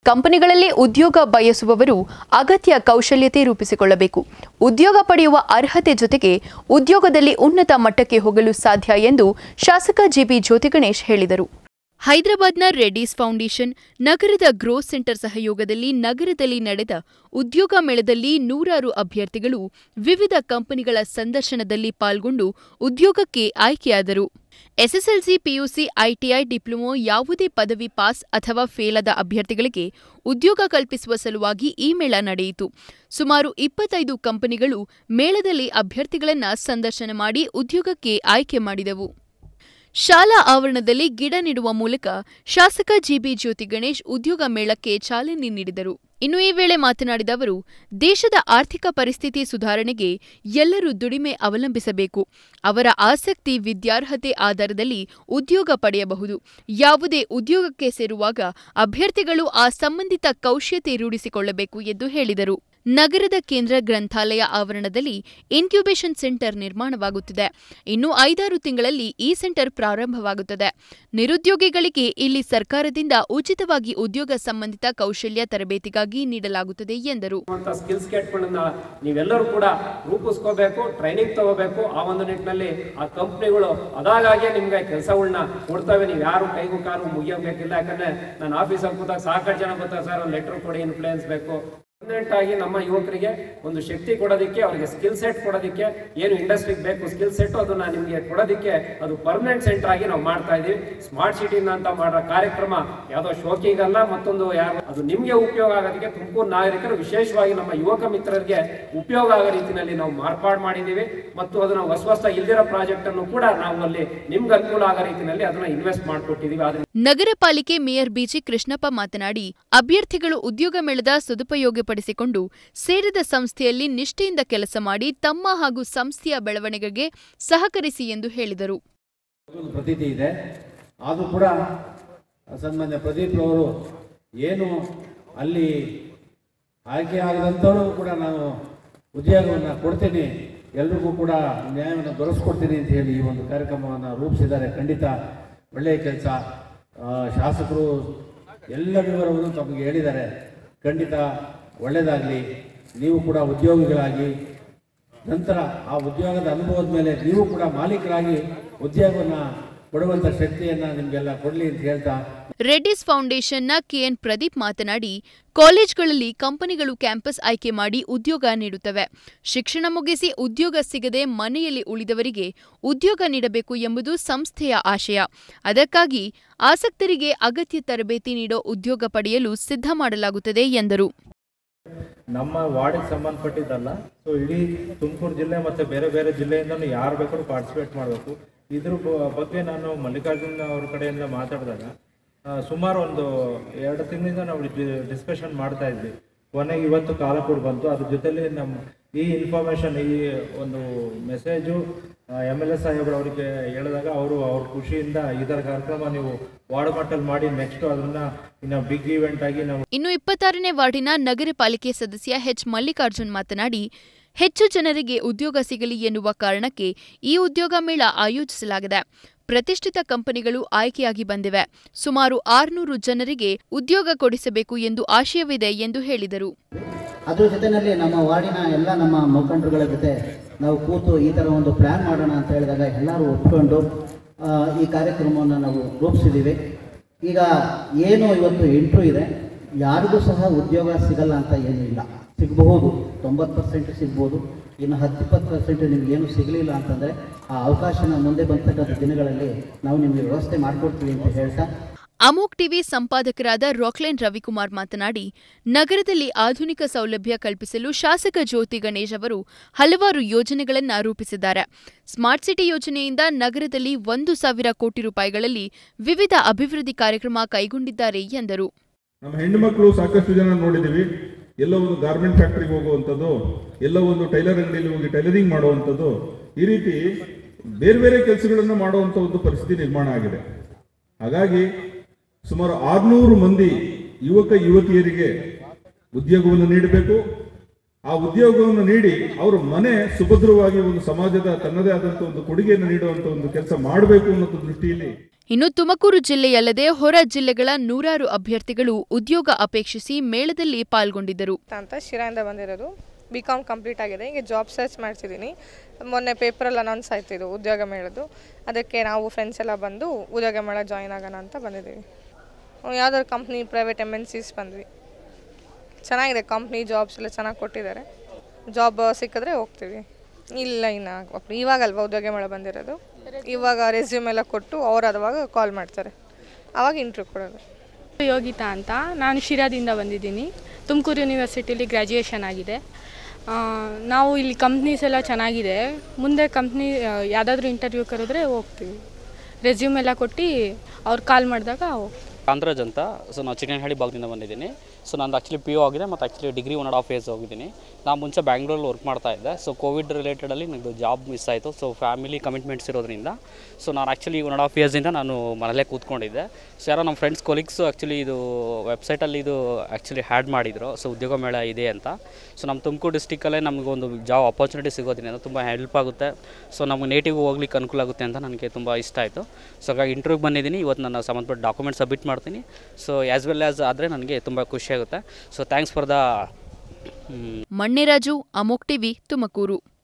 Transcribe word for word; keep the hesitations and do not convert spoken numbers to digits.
ಕಂಪನಿಗಳಲ್ಲಿ ಉದ್ಯೋಗ ಬಯಸುವವರು ಅಗತ್ಯ ಕೌಶಲ್ಯತೆ ರೂಪಿಸಿಕೊಳ್ಳಬೇಕು. ಉದ್ಯೋಗ ಪಡೆಯುವ ಅರ್ಹತೆ ಜೊತೆಗೆ ಉದ್ಯೋಗದಲ್ಲಿ ಉನ್ನತ ಮಟ್ಟಕ್ಕೆ ಹೋಗಲು ಸಾಧ್ಯ ಎಂದು ಶಾಸಕ ಜಿಬಿ ಜ್ಯೋತಿಗಣೇಶ್ ಹೇಳಿದರು. ಹೈದರಾಬಾದ್ನ ರೆಡ್ಡೀಸ್ ಫೌಂಡೇಶನ್, ನಗರದ ಗ್ರೋ ಸೆಂಟರ್ ಸಹಯೋಗದಲ್ಲಿ ನಗರದಲ್ಲಿ ನಡೆದ ಉದ್ಯೋಗ ಮೇಳದಲ್ಲಿ ನೂರಾರು ಅಭ್ಯರ್ಥಿಗಳು ವಿವಿಧ ಕಂಪನಿಗಳ ಸಂದರ್ಶನದಲ್ಲಿ ಪಾಲ್ಗೊಂಡು ಉದ್ಯೋಗಕ್ಕೆ ಆಯ್ಕೆಯಾದರು. ಎಸ್ಎಸ್ಎಲ್ಸಿ, ಪಿಯುಸಿ, ಐಟಿಐ, ಡಿಪ್ಲೊಮೊ ಯಾವುದೇ ಪದವಿ ಪಾಸ್ ಅಥವಾ ಫೇಲ್ ಆದ ಅಭ್ಯರ್ಥಿಗಳಿಗೆ ಉದ್ಯೋಗ ಕಲ್ಪಿಸುವ ಸಲುವಾಗಿ ಈ ಮೇಳ ನಡೆಯಿತು. ಸುಮಾರು ಇಪ್ಪತ್ತೈದು ಕಂಪನಿಗಳು ಮೇಳದಲ್ಲಿ ಅಭ್ಯರ್ಥಿಗಳನ್ನು ಸಂದರ್ಶನ ಮಾಡಿ ಉದ್ಯೋಗಕ್ಕೆ ಆಯ್ಕೆ ಮಾಡಿದವು. ಶಾಲಾ ಆವರಣದಲ್ಲಿ ಗಿಡ ನೆಡುವ ಮೂಲಕ ಶಾಸಕ ಜಿಬಿ ಜ್ಯೋತಿಗಣೇಶ್ ಉದ್ಯೋಗ ಮೇಳಕ್ಕೆ ಚಾಲನೆ ನೀಡಿದರು. ಇನ್ನು ಈ ವೇಳೆ ಮಾತನಾಡಿದ ಅವರು, ದೇಶದ ಆರ್ಥಿಕ ಪರಿಸ್ಥಿತಿ ಸುಧಾರಣೆಗೆ ಎಲ್ಲರೂ ದುಡಿಮೆ ಅವಲಂಬಿಸಬೇಕು. ಅವರ ಆಸಕ್ತಿ, ವಿದ್ಯಾರ್ಹತೆ ಆಧಾರದಲ್ಲಿ ಉದ್ಯೋಗ ಪಡೆಯಬಹುದು. ಯಾವುದೇ ಉದ್ಯೋಗಕ್ಕೆ ಸೇರುವಾಗ ಅಭ್ಯರ್ಥಿಗಳು ಆ ಸಂಬಂಧಿತ ಕೌಶಲ್ಯತೆ ರೂಢಿಸಿಕೊಳ್ಳಬೇಕು ಎಂದು ಹೇಳಿದರು. ನಗರದ ಕೇಂದ್ರ ಗ್ರಂಥಾಲಯ ಆವರಣದಲ್ಲಿ ಇನ್ಕ್ಯುಬೇಷನ್ ಸೆಂಟರ್ ನಿರ್ಮಾಣವಾಗುತ್ತಿದೆ. ಇನ್ನು ಐದಾರು ತಿಂಗಳಲ್ಲಿ ಈ ಸೆಂಟರ್ ಪ್ರಾರಂಭವಾಗುತ್ತದೆ. ನಿರುದ್ಯೋಗಿಗಳಿಗೆ ಇಲ್ಲಿ ಸರ್ಕಾರದಿಂದ ಉಚಿತವಾಗಿ ಉದ್ಯೋಗ ಸಂಬಂಧಿತ ಕೌಶಲ್ಯ ತರಬೇತಿಗಾಗಿ ನೀಡಲಾಗುತ್ತದೆ ಎಂದರು. ಸ್ಕಿಲ್ಸ್ ಗೆಟ್ಗಳನ್ನ ನೀವೆಲ್ಲರೂ ಕೂಡ ರೂಪಿಸ್ಕೋಬೇಕು, ಟ್ರೈನಿಂಗ್ ತಗೋಬೇಕು. ಆ ಒಂದು ನಿಟ್ಟಿನಲ್ಲಿ ಆ ಕಂಪ್ನಿಗಳು ಅದಾಗೆ ನಿಮ್ಗೆ ಕೆಲಸಗಳನ್ನ ಕೊಡ್ತವೆ. ನೀವು ಯಾರು ಕೈಗೂ ಕಾರು ಮುಗಿಯಬೇಕಿಲ್ಲ. ಯಾಕಂದ್ರೆ ನಾನು ಆಫೀಸಲ್ಲಿ ಕೂತಾಗ ಸಾಕಷ್ಟು ಜನ ಬರ್ತಾರೆ, ಸರ್ ಒಂದು ಲೆಟರ್ ಕೊಡಿ, ಇನ್ಫ್ಲೂಯೆನ್ಸ್ ಬೇಕು. ಪರ್ಮನೆಂಟ್ ಆಗಿ ನಮ್ಮ ಯುವಕರಿಗೆ ಒಂದು ಶಕ್ತಿ ಕೊಡೋದಕ್ಕೆ, ಅವರಿಗೆ ಸ್ಕಿಲ್ ಸೆಟ್ ಕೊಡೋದಕ್ಕೆ, ಏನು ಇಂಡಸ್ಟ್ರಿಗೆ ಬೇಕು ಸ್ಕಿಲ್ ಸೆಟ್ ಅದನ್ನ ನಿಮಗೆ ಕೊಡೋದಕ್ಕೆ ಅದು ಪರ್ಮನೆಂಟ್ ಸೆಂಟರ್ ಆಗಿ ನಾವು ಮಾಡ್ತಾ ಇದೀವಿ. ಸ್ಮಾರ್ಟ್ ಸಿಟಿನ ಅಂತ ಮಾಡೋ ಕಾರ್ಯಕ್ರಮ ಯಾವುದೋ ಶೋಕಿಗಲ್ಲ, ಮತ್ತೊಂದು ಯಾರು ಅದು ನಿಮ್ಗೆ ಉಪಯೋಗ ಆಗೋದಕ್ಕೆ ತುಮಕೂರು ನಾಗರಿಕರು ವಿಶೇಷವಾಗಿ ನಮ್ಮ ಯುವಕ ಮಿತ್ರರಿಗೆ ಉಪಯೋಗ ಆಗೋ ರೀತಿಯಲ್ಲಿ ನಾವು ಮಾರ್ಪಾಡು ಮಾಡಿದೀವಿ. ಮತ್ತು ಅದನ್ನ ಹೊಸ ಹೊಸ ಇಲ್ದಿರೋ ಪ್ರಾಜೆಕ್ಟ್ ಅನ್ನು ಕೂಡ ನಾವು ಅಲ್ಲಿ ನಿಮ್ಗೆ ಅನುಕೂಲ ಆಗೋ ರೀತಿಯಲ್ಲಿ ಅದನ್ನ ಇನ್ವೆಸ್ಟ್ ಮಾಡಿಕೊಟ್ಟಿದೀವಿ. ನಗರ ಪಾಲಿಕೆ ಮೇಯರ್ ಬಿಜಿ ಕೃಷ್ಣಪ್ಪ ಮಾತನಾಡಿ, ಅಭ್ಯರ್ಥಿಗಳು ಉದ್ಯೋಗ ಮೇಳದ ಸದುಪಯೋಗಪಡಿಸಿಕೊಂಡು ಸೇರಿದ ಸಂಸ್ಥೆಯಲ್ಲಿ ನಿಷ್ಠೆಯಿಂದ ಕೆಲಸ ಮಾಡಿ ತಮ್ಮ ಹಾಗೂ ಸಂಸ್ಥೆಯ ಬೆಳವಣಿಗೆಗೆ ಸಹಕರಿಸಿ ಎಂದು ಹೇಳಿದರು. ಪ್ರತೀತಿ ಇದೆ, ಅದು ಕೂಡ ಸನ್ಮಾನ್ಯ ಪ್ರದೀಪ್ ಅವರು ಏನು ಅಲ್ಲಿ ಆಯ್ಕೆ ಆಗದಂಥವರು ಕೂಡ ನಾನು ಉದ್ಯೋಗವನ್ನು ಕೊಡ್ತೀನಿ, ಎಲ್ರಿಗೂ ಕೂಡ ನ್ಯಾಯವನ್ನು ದೊರಕಿಸ್ಕೊಡ್ತೀನಿ ಅಂತ ಹೇಳಿ ಈ ಒಂದು ಕಾರ್ಯಕ್ರಮವನ್ನು ರೂಪಿಸಿದ್ದಾರೆ. ಖಂಡಿತ ಒಳ್ಳೆಯ ಕೆಲಸ. ಶಾಸಕರು ಎಲ್ಲ ವಿವರವನ್ನು ತಮಗೆ ಹೇಳಿದ್ದಾರೆ. ಖಂಡಿತ ಒಳ್ಳೆಯದಾಗಲಿ. ನೀವು ಕೂಡ ಉದ್ಯೋಗಿಗಳಾಗಿ ನಂತರ ಆ ಉದ್ಯೋಗದ ಅನುಭವದ ಮೇಲೆ ನೀವು ಕೂಡ ಮಾಲೀಕರಾಗಿ ಉದ್ಯೋಗವನ್ನು ಕೊಡುವಂಥ ಶಕ್ತಿಯನ್ನು ನಿಮಗೆಲ್ಲ ಕೊಡಲಿ ಅಂತ ಹೇಳ್ತಾ, ರೆಡ್ಡೀಸ್ ಫೌಂಡೇಶನ್ನ ಕೆಎನ್ ಪ್ರದೀಪ್ ಮಾತನಾಡಿ, ಕಾಲೇಜ್ಗಳಲ್ಲಿ ಕಂಪನಿಗಳು ಕ್ಯಾಂಪಸ್ ಆಯ್ಕೆ ಮಾಡಿ ಉದ್ಯೋಗ ನೀಡುತ್ತವೆ. ಶಿಕ್ಷಣ ಮುಗಿಸಿ ಉದ್ಯೋಗ ಸಿಗದೆ ಮನೆಯಲ್ಲಿ ಉಳಿದವರಿಗೆ ಉದ್ಯೋಗ ನೀಡಬೇಕು ಎಂಬುದು ಸಂಸ್ಥೆಯ ಆಶಯ. ಅದಕ್ಕಾಗಿ ಆಸಕ್ತರಿಗೆ ಅಗತ್ಯ ತರಬೇತಿ ನೀಡೋ ಉದ್ಯೋಗ ಪಡೆಯಲು ಸಿದ್ಧ ಮಾಡಲಾಗುತ್ತದೆ ಎಂದರು. ನಮ್ಮ ವಾರ್ಡಿಗೆ ಸಂಬಂಧಪಟ್ಟಿದ್ದಲ್ಲ, ಸೊ ಇಡೀ ತುಮಕೂರು ಜಿಲ್ಲೆ ಮತ್ತು ಬೇರೆ ಬೇರೆ ಜಿಲ್ಲೆಯಿಂದಲೂ ಯಾರು ಬೇಕಾದ್ರೂ ಪಾರ್ಟಿಸಿಪೇಟ್ ಮಾಡಬೇಕು. ಇದ್ರ ಬಗ್ಗೆ ನಾನು ಮಲ್ಲಿಕಾರ್ಜುನ್ ಅವ್ರ ಕಡೆಯಿಂದ ಮಾತಾಡಿದಾಗ ಸುಮಾರು ಒಂದು ಎರಡು ತಿಂಗಳಿಂದ ನಾವು ಡಿಸ್ಕಷನ್ ಮಾಡ್ತಾ ಇದ್ವಿ. ಕೊನೆಗೆ ಇವತ್ತು ಕಾಲಕೂಡ್ ಬಂತು. ಅದ್ರ ಜೊತೆಲಿ ನಮ್ಮ ಈ ಇನ್ಫಾರ್ಮೇಷನ್, ಈ ಒಂದು ಮೆಸೇಜು ಎಮ್ ಎಲ್ ಎ ಸಾಹೇಬ್ರು ಅವರಿಗೆ ಹೇಳಿದಾಗ ಅವರು ಅವ್ರ ಖುಷಿಯಿಂದ ಇದರ ಕಾರ್ಯಕ್ರಮ ನೀವು ವಾರ್ಡ್ ಮಟ್ಟಲ್ಲಿ ಮಾಡಿ ನೆಕ್ಸ್ಟ್ ಅದನ್ನ ಇನ್ನು ಬಿಗ್ ಇವೆಂಟ್ ಆಗಿ ನಾವು. ಇನ್ನು ಇಪ್ಪತ್ತಾರನೇ ವಾರ್ಡಿನ ನಗರ ಪಾಲಿಕೆ ಸದಸ್ಯ ಎಚ್ ಮಲ್ಲಿಕಾರ್ಜುನ್ ಮಾತನಾಡಿ, ಹೆಚ್ಚು ಜನರಿಗೆ ಉದ್ಯೋಗ ಸಿಗಲಿ ಎನ್ನುವ ಕಾರಣಕ್ಕೆ ಈ ಉದ್ಯೋಗ ಮೇಳ ಆಯೋಜಿಸಲಾಗಿದೆ. ಪ್ರತಿಷ್ಠಿತ ಕಂಪನಿಗಳು ಆಯ್ಕೆಯಾಗಿ ಬಂದಿವೆ. ಸುಮಾರು ಆರುನೂರು ಜನರಿಗೆ ಉದ್ಯೋಗ ಕೊಡಿಸಬೇಕು ಎಂದು ಆಶಯವಿದೆ ಎಂದು ಹೇಳಿದರು. ಅದ್ರ ಜೊತೆಯಲ್ಲಿ ನಮ್ಮ ವಾರ್ಡಿನ ಎಲ್ಲ ನಮ್ಮ ಮುಖಂಡರುಗಳ ಜೊತೆ ನಾವು ಕೂತು ಈ ಥರ ಒಂದು ಪ್ಲ್ಯಾನ್ ಮಾಡೋಣ ಅಂತ ಹೇಳಿದಾಗ ಎಲ್ಲರೂ ಒಪ್ಕೊಂಡು ಈ ಕಾರ್ಯಕ್ರಮವನ್ನು ನಾವು ರೂಪಿಸಿದ್ದೀವಿ. ಈಗ ಏನು ಇವತ್ತು ಇಂಟ್ರೂ ಇದೆ, ಯಾರಿಗೂ ಸಹ ಉದ್ಯೋಗ ಸಿಗಲ್ಲ ಅಂತ ಏನೂ ಇಲ್ಲ. ಸಿಗಬಹುದು, ತೊಂಬತ್ತು ಪರ್ಸೆಂಟ್ ಸಿಗ್ಬೋದು. ಇನ್ನು ಹತ್ತು ಇಪ್ಪತ್ತು ಪರ್ಸೆಂಟ್ ನಿಮ್ಗೆ ಏನು ಸಿಗಲಿಲ್ಲ ಅಂತಂದರೆ ಆ ಅವಕಾಶನ ಮುಂದೆ ಬಂತಕ್ಕಂಥ ದಿನಗಳಲ್ಲಿ ನಾವು ನಿಮಗೆ ವ್ಯವಸ್ಥೆ ಮಾಡಿಕೊಡ್ತೀವಿ ಅಂತ ಹೇಳ್ತಾ, ಅಮೋಕ್ ಟಿವಿ ಸಂಪಾದಕರಾದ ರಾಕ್ಲೈನ್ ರವಿಕುಮಾರ್ ಮಾತನಾಡಿ, ನಗರದಲ್ಲಿ ಆಧುನಿಕ ಸೌಲಭ್ಯ ಕಲ್ಪಿಸಲು ಶಾಸಕ ಜ್ಯೋತಿ ಗಣೇಶ್ ಅವರು ಹಲವಾರು ಯೋಜನೆಗಳನ್ನು ರೂಪಿಸಿದ್ದಾರೆ. ಸ್ಮಾರ್ಟ್ ಸಿಟಿ ಯೋಜನೆಯಿಂದ ನಗರದಲ್ಲಿ ಒಂದು ಸಾವಿರ ಕೋಟಿ ರೂಪಾಯಿಗಳಲ್ಲಿ ವಿವಿಧ ಅಭಿವೃದ್ಧಿ ಕಾರ್ಯಕ್ರಮ ಕೈಗೊಂಡಿದ್ದಾರೆ ಎಂದರು. ನಮ್ಮ ಹೆಣ್ಣು ಮಕ್ಕಳು ಸಾಕಷ್ಟು ಜನ ನೋಡಿದ್ದೀವಿ. ಎಲ್ಲೋ ಒಂದು ಗಾರ್ಮೆಂಟ್ ಫ್ಯಾಕ್ಟರಿಗೆ ಹೋಗುವಂಥದ್ದು, ಎಲ್ಲೋ ಒಂದು ಟೈಲರ್ ಅಂಗಡಿಯಲ್ಲಿ ಹೋಗಿ ಟೈಲರಿಂಗ್ ಮಾಡುವಂಥದ್ದು, ಈ ರೀತಿ ಬೇರೆ ಬೇರೆ ಕೆಲಸಗಳನ್ನು ಮಾಡುವಂಥ ಒಂದು ಪರಿಸ್ಥಿತಿ ನಿರ್ಮಾಣ ಆಗಿದೆ. ಹಾಗಾಗಿ ಸುಮಾರು ಆರುನೂರು ಮಂದಿ ಯುವಕ ಯುವತಿಯರಿಗೆ ಉದ್ಯೋಗವನ್ನು ನೀಡಬೇಕು. ಆ ಉದ್ಯೋಗವನ್ನು ನೀಡಿ ಅವರ ಮನೆ ಸುಭದ್ರವಾಗಿ ಒಂದು ಸಮಾಜದ ತನ್ನದೇ ಆದಂಥ ಒಂದು ಕೊಡುಗೆಯನ್ನು ನೀಡುವಂಥ ಒಂದು ಕೆಲಸ ಮಾಡಬೇಕು ಅನ್ನೋ ದೃಷ್ಟಿಯಲ್ಲಿ. ಇನ್ನು ತುಮಕೂರು ಜಿಲ್ಲೆಯಲ್ಲದೆ ಹೊರ ಜಿಲ್ಲೆಗಳ ನೂರಾರು ಅಭ್ಯರ್ಥಿಗಳು ಉದ್ಯೋಗ ಅಪೇಕ್ಷಿಸಿ ಮೇಳದಲ್ಲಿ ಪಾಲ್ಗೊಂಡಿದ್ದರು. ಅಂತ ಶಿರಾಯಿಂದ ಬಂದಿರೋದು, ಬಿ ಕಾಮ್ ಕಂಪ್ಲೀಟ್ ಆಗಿದೆ. ಈಗ ಜಾಬ್ ಸರ್ಚ್ ಮಾಡ್ತಿದ್ದೀನಿ. ಮೊನ್ನೆ ಪೇಪರಲ್ಲಿ ಅನೌನ್ಸ್ ಆಯ್ತಿದ್ದು ಉದ್ಯೋಗ ಮೇಳದ್ದು, ಅದಕ್ಕೆ ನಾವು ಫ್ರೆಂಡ್ಸ್ ಎಲ್ಲ ಬಂದು ಉದ್ಯೋಗ ಮೇಳ ಜಾಯಿನ್ ಆಗೋಣ ಅಂತ ಬಂದಿದ್ದೀವಿ. ಯಾವುದಾದ್ರು company, private M N Cs ಬಂದ್ವಿ. ಚೆನ್ನಾಗಿದೆ ಕಂಪ್ನಿ, ಜಾಬ್ಸ್ ಎಲ್ಲ ಚೆನ್ನಾಗಿ ಕೊಟ್ಟಿದ್ದಾರೆ. ಜಾಬ್ ಸಿಕ್ಕಿದ್ರೆ ಹೋಗ್ತೀವಿ, ಇಲ್ಲ ಇನ್ನು ಇವಾಗಲ್ವ ಉದ್ಯೋಗ ಮೇಳ ಬಂದಿರೋದು. ಇವಾಗ ರೆಸ್ಯೂಮ್ ಎಲ್ಲ ಕೊಟ್ಟು ಅವ್ರು ಅದುವಾಗ ಕಾಲ್ ಮಾಡ್ತಾರೆ, ಆವಾಗ ಇಂಟರ್ವ್ಯೂ ಕೊಡೋದು. ಯೋಗಿತಾ ಅಂತ, ನಾನು ಶಿರಾದಿಂದ ಬಂದಿದ್ದೀನಿ. ತುಮಕೂರು ಯೂನಿವರ್ಸಿಟಿಲಿ ಗ್ರ್ಯಾಜುಯೇಷನ್ ಆಗಿದೆ. ನಾವು ಇಲ್ಲಿ ಕಂಪ್ನೀಸ್ ಎಲ್ಲ ಚೆನ್ನಾಗಿದೆ. ಮುಂದೆ ಕಂಪ್ನಿ ಯಾವುದಾದ್ರೂ ಇಂಟರ್ವ್ಯೂ ಕರೆದ್ರೆ ಹೋಗ್ತೀವಿ. ರೆಸ್ಯೂಮ್ ಎಲ್ಲ ಕೊಟ್ಟು ಅವ್ರು ಕಾಲ್ ಮಾಡಿದಾಗ ಹೋಗ್ತೀವಿ. ಕಾಂತರಾಜ್ ಅಂತ. ಸೊ ನಾನು ಚಿಕ್ಕನಹಳ್ಳಿ ಭಾಗದಿಂದ ಬಂದಿದ್ದೀನಿ. ಸೊ ನಂದು ಆ್ಯಕ್ಚುಲಿ ಪಿ ಯು ಆಗಿದೆ ಮತ್ತು actually degree one and half years ಹೋಗಿದ್ದೀನಿ. ನಾನು ಮುಂಚೆ ಬ್ಯಾಂಗ್ಳೂರಲ್ಲಿ ವರ್ಕ್ ಮಾಡ್ತಾ ಇದ್ದೆ. ಸೊ ಕೋವಿಡ್ ರಿಲೇಟೆಡಲ್ಲಿ ನನಗೆ ಜಾಬ್ ಮಿಸ್ ಆಯಿತು. ಸೊ ಫ್ಯಾಮಿಲಿ ಕಮಿಟ್ಮೆಂಟ್ಸ್ ಇರೋದ್ರಿಂದ ಸೊ ನಾನು ಆ್ಯಕ್ಚುಲಿ ಒನ್ ಆ್ಯಂಡ್ ಹಾಫ್ ಇಯರ್ಸಿಂದ ನಾನು ಮನೇಲೇ ಕೂತ್ಕೊಂಡಿದ್ದೆ. ಸೊ ಯಾರೋ ನಮ್ಮ ಫ್ರೆಂಡ್ಸ್ ಕೊಲೀಗ್ಸು ಆ್ಯಕ್ಚುಲಿ ಇದು ವೆಬ್ಸೈಟಲ್ಲಿ ಇದು ಆ್ಯಕ್ಚುಲಿ ಹ್ಯಾಡ್ ಮಾಡಿದರು. ಸೊ ಉದ್ಯೋಗ ಮೇಳ ಇದೆ ಅಂತ. ಸೊ ನಮ್ಮ ತುಮಕೂರು ಡಿಸ್ಟಿಕಲ್ಲೇ ನಮಗೊಂದು ಜಾಬ್ ಅಪರ್ಚುನಿಟಿ ಸಿಗೋದ್ರಿಂದ ತುಂಬ ಹೆಲ್ಪ್ ಆಗುತ್ತೆ. ಸೊ ನಮಗೆ ನೇಟಿವ್ ಹೋಗ್ಲಿಕ್ಕೆ ಅನುಕೂಲ ಆಗುತ್ತೆ ಅಂತ ನನಗೆ ತುಂಬ ಇಷ್ಟ ಆಯಿತು. ಸೊ ಹಾಗಾಗಿ ಇಂಟರ್ವ್ಯೂಗೆ ಬಂದಿದ್ದೀನಿ. ಇವತ್ತು ನನ್ನ ಸಂಬಂಧಪಟ್ಟ ಡಾಕ್ಯುಮೆಂಟ್ ಸಬ್ಮಿಟ್ ಮಾಡ್ತೀನಿ. ಸೊ ಆ್ಯಸ್ ವೆಲ್ ಆ್ಯಸ್ ಆದರೆ ನನಗೆ ತುಂಬ ಖುಷಿಯಾಗುತ್ತೆ. So thanks for the. Manniraju, ಅಮೋಕ್ ಟಿವಿ, ತುಮಕೂರು.